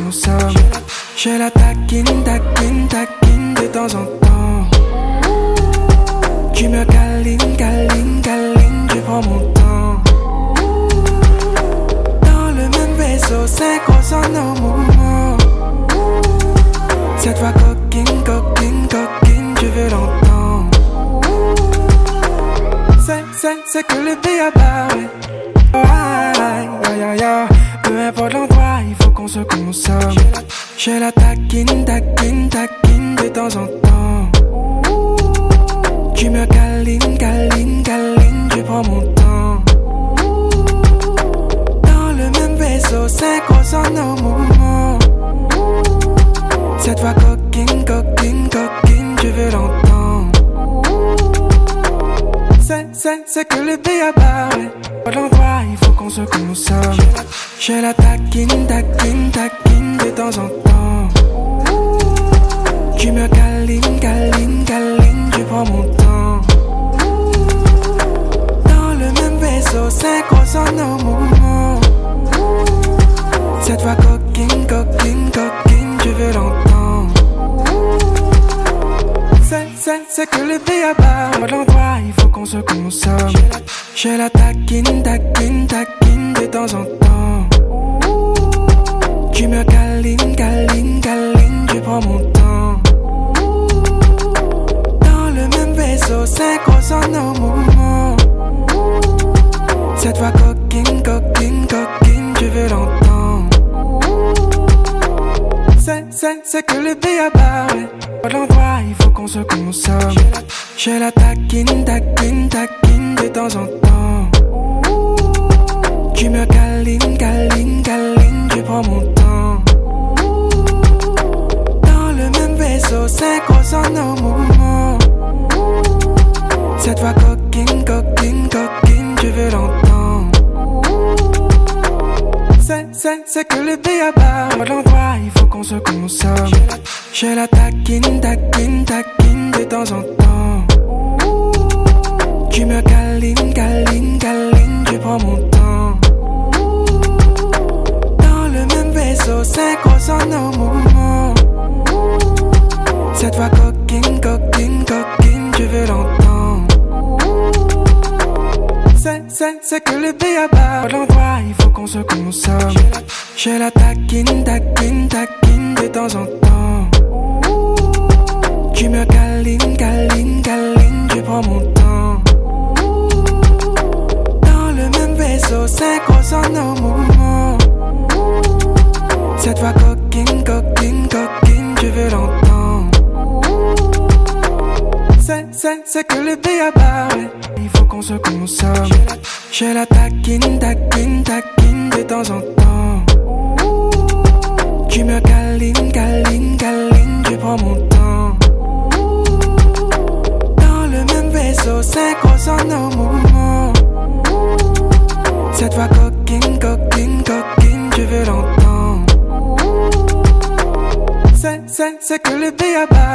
nous sommes. Je la taquine, taquine, taquine de temps en temps. Tu me câlines, câlines, câlines, je prends mon temps. Dans le même vaisseau, synchronisant nos mouvements. Cette fois coquine, coquine, coquine, je veux l'entendre. C'est que le B.A.B.A. ouais. Aïe, aïe, aïe, aïe. Peu importe l'endroit, il faut qu'on se consomme. Je la taquine, taquine, taquine de temps en temps. Tu me câlines, câlines, câlines, je prends mon temps. Dans le même vaisseau, synchronisant nos mouvements. Cette fois coquine, coquine, coquine, je veux l'entendre. C'est que le B.A.B.A. ouais. Pas l'endroit, il faut qu'on se consomme. Je la taquine, taquine, taquine de temps en temps. Tu me câlines, câlines, câlines, je prends mon temps. Dans le même vaisseau, synchronisant nos mouvements. Cette fois coquine, coquine, coquine, je veux l'entendre. C'est que le B.A.B.A. Pas l'endroit, il faut qu'on se consomme. Je la taquine, taquine, taquine de temps en temps. Tu me câlines, câlines, câlines, je prends mon temps. Dans le même vaisseau, synchronisant nos mouvements. Cette fois coquine, coquine, coquine, je veux l'entendre. C'est que le B.A.B.A. ouais. Pas l'endroit, il faut qu'on se consomme. Je la taquine, taquine, taquine de temps en temps. Tu me câlines, câlines, câlines, je prends mon temps. Dans le même vaisseau, synchronisant nos mouvements. Cette fois coquine, coquine, coquine, je veux l'entendre. C'est que le B.A.B.A. Pas l'endroit, il faut qu'on se consomme. Je la taquine, taquine, taquine de temps en temps. Tu me câlines, câlines, câlines, je prends mon temps. Dans le même vaisseau, synchronisant nos mouvements. Cette fois coquine, coquine, coquine, je veux l'entendre. C'est que le B.A.B.A. Pas l'endroit, il faut qu'on se consomme. Je la taquine, taquine, taquine de temps en temps. Tu me câlines, câlines, câlines, je prends mon temps. Dans le même vaisseau, synchronisant nos mouvements. Cette fois coquine, coquine, coquine, je veux l'entendre. C'est que le B.A.B.A. ouais. Il faut qu'on se consomme. Je la taquine, taquine, taquine de temps en temps. Tu me câlines, câlines, câlines, je prends mon temps. Dans le même vaisseau, synchronisant nos mouvements. Cette fois coquine, coquine, coquine, je veux l'entendre. C'est que le B.A.B.A.